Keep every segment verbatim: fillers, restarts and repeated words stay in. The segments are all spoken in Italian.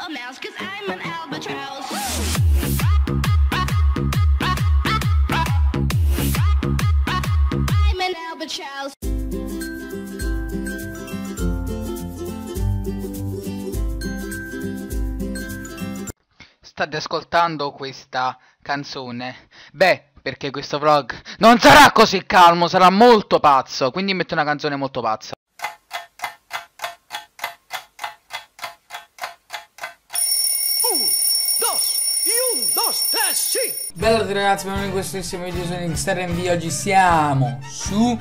a mouse, 'cause I'm an albatross. I'm an albatross. State ascoltando questa canzone? Beh, perché questo vlog non sarà così calmo, sarà molto pazzo, quindi metto una canzone molto pazza. Un, dos, y un, dos, tres, sì! Bello a tutti ragazzi, benvenuti in questo nuovissimo video, sono Xstar M V. Oggi siamo su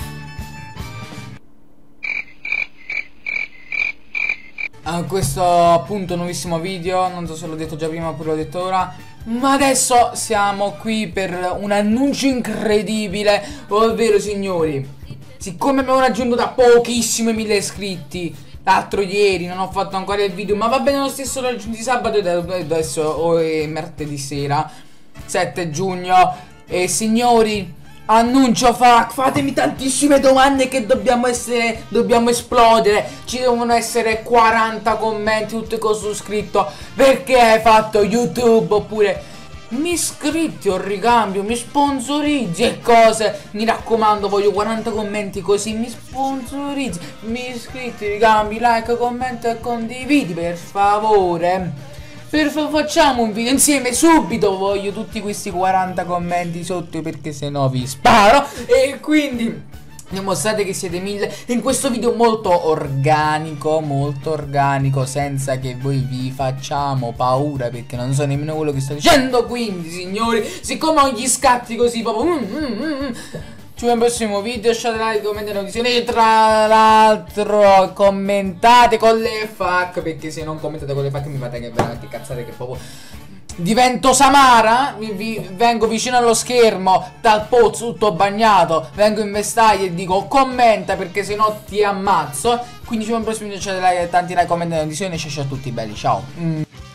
a questo appunto nuovissimo video. Non so se l'ho detto già prima oppure l'ho detto ora, ma adesso siamo qui per un annuncio incredibile. Ovvero signori, siccome abbiamo raggiunto da pochissimi mille iscritti l'altro ieri, non ho fatto ancora il video, ma va bene lo stesso, l'ho raggiunti sabato e adesso è martedì sera sette giugno. E signori, annuncio FAQ, fatemi tantissime domande che dobbiamo essere, dobbiamo esplodere. Ci devono essere quaranta commenti, tutte cose su scritto perché hai fatto YouTube, oppure mi iscritti o ricambio, mi sponsorizzi e cose. Mi raccomando, voglio quaranta commenti così mi sponsorizzi, mi iscritti, ricambi, like, commenta e condividi per favore. Per fa facciamo un video insieme subito, voglio tutti questi quaranta commenti sotto perché sennò vi sparo. E quindi dimostrate che siete mille in questo video molto organico, molto organico, senza che voi vi facciamo paura, perché non so nemmeno quello che sto dicendo. Quindi signori, siccome ho gli scatti così proprio mm, mm, mm, ci vediamo al prossimo video, lasciate like, commentate, notizie e tra l'altro commentate con le FAQ, perché se non commentate con le FAQ mi fate che veramente cazzate che proprio divento Samara, vi, vi, vengo vicino allo schermo dal pozzo tutto bagnato, vengo in vestaglia e dico commenta perché se no ti ammazzo. Quindi ci vediamo al prossimo video, lasciate like, tanti like, commentate, notizie e ciao a tutti belli, ciao. Mm.